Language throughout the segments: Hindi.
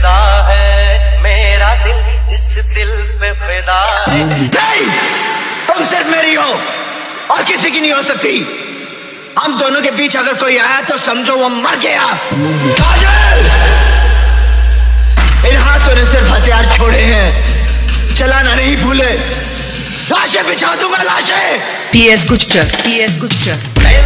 फिदा है मेरा दिल, जिस दिल पे फिदा है। नहीं, तुम सिर्फ मेरी हो और किसी की नहीं हो सकती। हम दोनों के बीच अगर कोई आया तो समझो वो मर गया। काजल, इन हाथों ने सिर्फ हथियार छोड़े हैं, चलाना नहीं भूले। लाशें बिछा दूंगा, लाशें। TS Guchar, TS Guchar।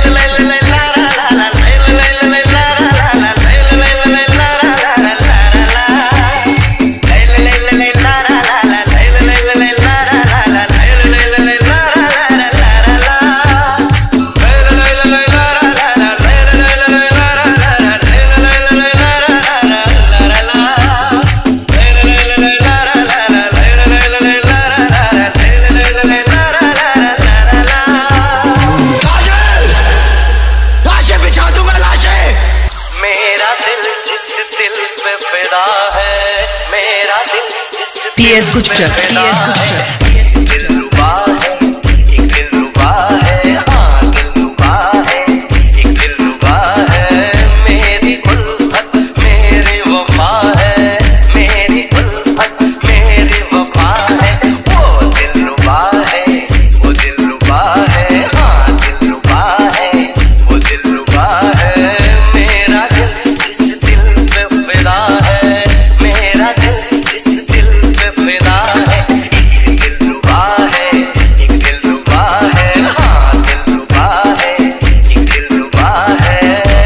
TS Guchar, TS Guchar। दिलरुबा है, एक दिलरुबा है, हाँ दिलरुबा है, एक दिलरुबा है। मेरी उल्फत मेरी वफा है, मेरी उल्फत मेरी वफा है। वो दिलरुबा है, वो दिलरुबा है, हाँ दिलरुबा है, वो दिलरुबा है। मेरा दिल जिस दिल पे फिदा है, मेरा दिल जिस दिल पे फिदा है। एक दिलरुबा है, एक दिलरुबा है, हाँ दिलरुबा है, एक दिलरुबा है।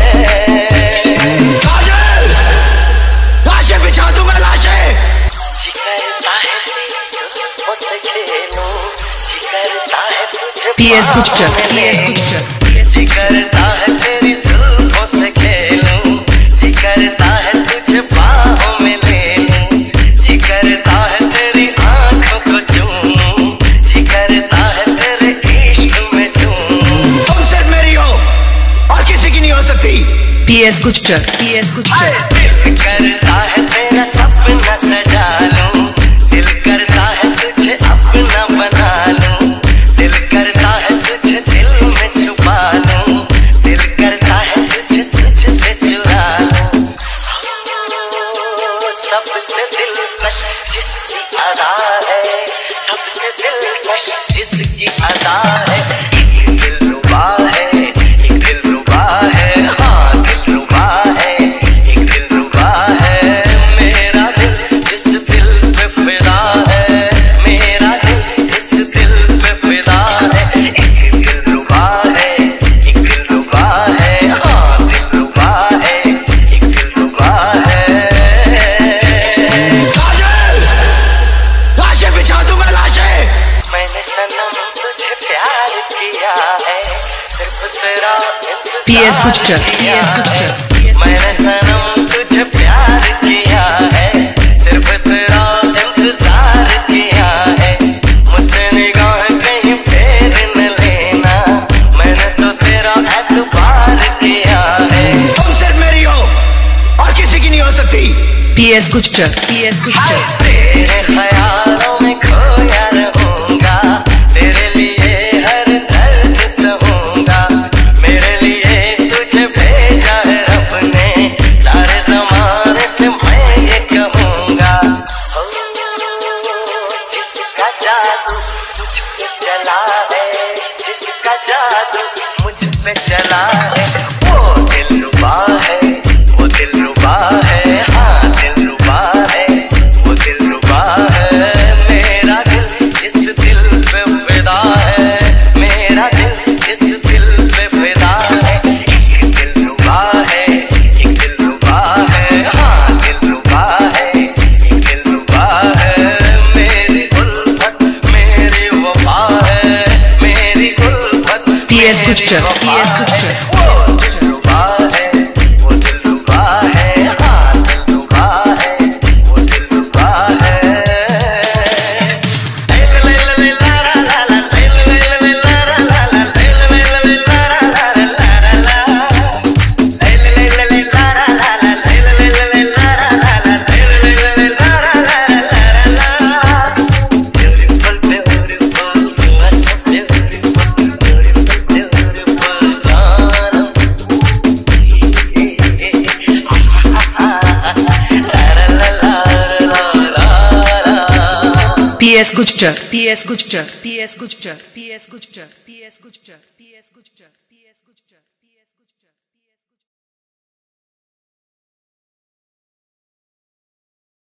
काजल, लाशें बिछा दूंगा, लाशें। जी करता है तेरी जुल्फों से खेलूं, जी करता है तुझे TS Guchar, TS Guchar। जी करता है तेरी जुल्फों से खेलूं, जी करता है तुझे बाहों में ले लूं, जी करता है तेरी आंखों को चूमूं, जी करता है तेरे इश्क में झूमूं। तुम सिर्फ मेरी हो और किसी की नहीं हो सकती। TS Guchar, TS Guchar। दिल करता है तेरा सपना सजा लूं, दिल करता है तुझे अपना बना लूं, दिल करता है तुझे दिल में छुपा लूं, दिल करता है तुझे तुझसे चुरा लूं। सबसे दिलकश जिसकी अदा है, सबसे दिलकश जिसकी अदा है। एक दिलरुबा है, एक दिलरुबा है, हाँ दिलरुबा है, एक दिलरुबा है। मेरा दिल जिस दिल पे फिदा है, मेरा दिल जिस दिल पे फिदा है। एक दिलरुबा है, एक दिलरुबा है, हाँ दिलरुबा है, एक दिलरुबा है। काजल, लाशें बिछा दूंगा, लाशें। मैंने सनम तुझे प्यार किया है, सिर्फ तेरा TS Guchar, TS Guchar। मैंने सनम तुझे प्यार किया है, सिर्फ तेरा इंतजार किया है। मुझसे निगाह कहीं फेर न लेना, मैंने तो तेरा एतबार किया है। तुम सिर्फ मेरी हो और किसी की नहीं हो सकती। TS Guchar, TS Guchar। तेरे ख्यालों में खोया रहूंगा, तेरे लिए हर दर्द सहूंगा, मेरे लिए तुझे भेजा है रब ने, सारे ज़माने से मैं ये कहूंगा। हो जिसका जादू मुझ पे चला है, जिसका जादू मुझ पे चला है। वो दिलरुबा है, वो दिलरुबा है, हाँ दिलरुबा है, वो दिलरुबा है। PS Gujjar, PS Gujjar, PS Gujjar, PS Gujjar, PS Gujjar, PS Gujjar, PS Gujjar, PS Gujjar.